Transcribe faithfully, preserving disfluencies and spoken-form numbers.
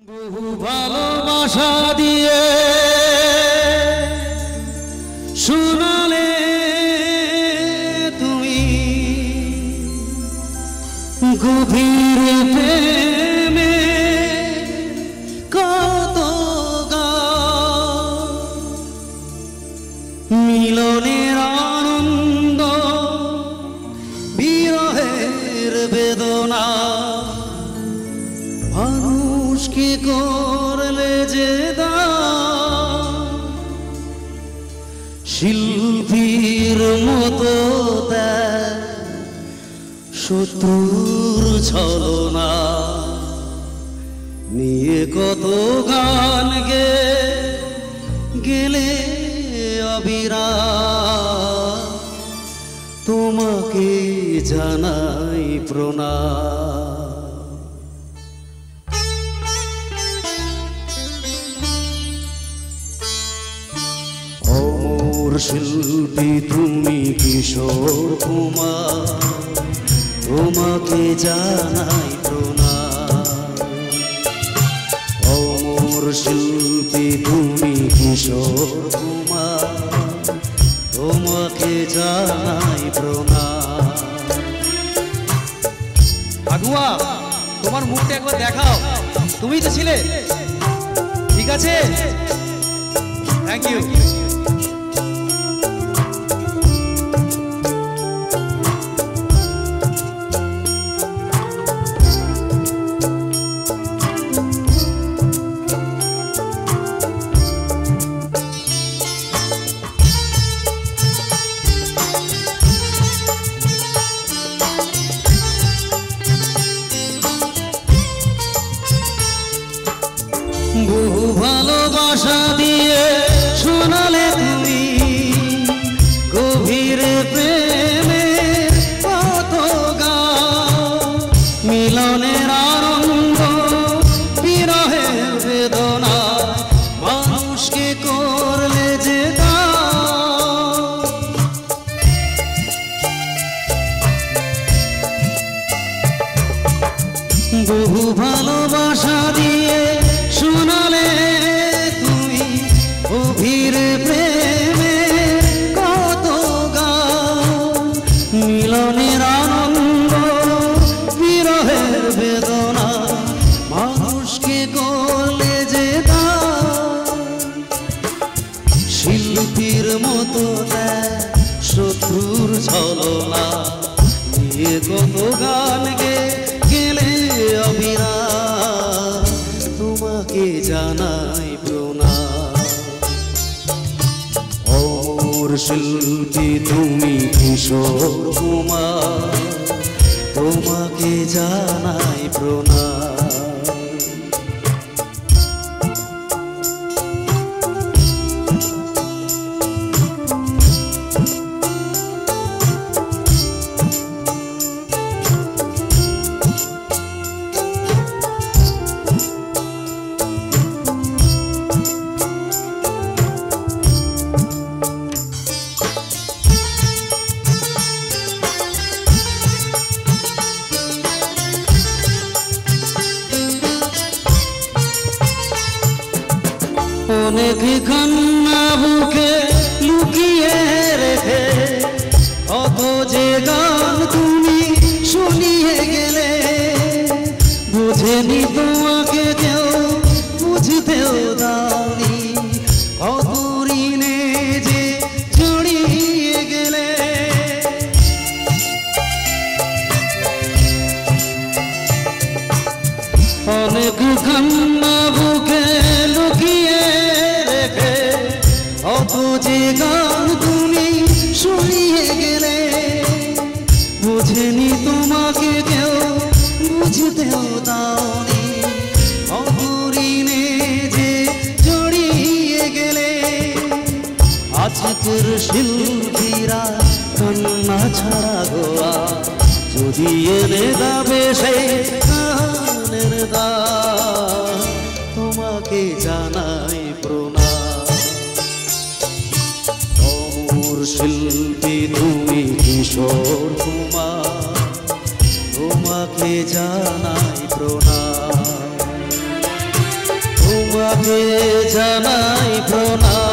বহু ভালোবাসা দিয়ে শোনালে তুমি গভীর প্রেমে কত গান মিলনের আনন্দ বিরহের বেদনা মানুষকে করলে যে দান শিল্পীর মতো দেয় শত্রুর ছলনা নিয়ে কত গান গে গেলে অবিরাম তোমাকে জানাই প্রণাম। শিল্পী তুমি কিশোর কুমার তোমাকে জানাই প্রণাম। অমর শিল্পী তুমি কিশোর কুমার তোমাকে জানাই প্রণাম। আগুয়া তোমার মুখটা একবার দেখাও, তুমি তো ছিলে, ঠিক আছে, থ্যাংক ইউ। বহু ভালোবাসা দিয়ে শোনালে তুমি গভীর প্রেমে কত গান মিলনের আনন্দ বিরহের বেদনা মানুষকে করলে যে দান বহু ভালোবাসা দিয়ে শোনালে তুমি গভীর প্রেমে কত গান মিলনের আনন্দ বিরহের বেদনা মানুষকে করলে যে দান শিল্পীর মতো দেয় শত্রুর ছলনা নিয়ে কত গান গে গেলে অবিরাম তোমাকে জানাই প্রণাম। অমর শিল্পী তুমি কিশোর কুমার তোমাকে জানাই প্রণাম। অনেক কান্না বুকে লুকিয়ে রেখে কত যে গান তুমি শুনিয়ে গেলে বুঝেনি তোমাকে কেউ বুঝতেও দাওনি কত ঋণে যে জড়িয়ে গেলে অনেক কান্না বুকে লুকিয়ে অত যে গান তুমি শুনিয়ে গেলে বুঝেনি তোমাকে কেউ বুঝতেও দাওনি অপরিণে যে জড়িয়ে গেলে আজকের শিল্পীরা কান্না ছাড়া গোয়া যদি এনে দাবে সেই গানের গান তোমাকে জানাই প্রণাম। শিল্পী তুমি কিশোর কুমার তোমাকে জানাই প্রণাম। তোমাকে জানাই প্রণাম।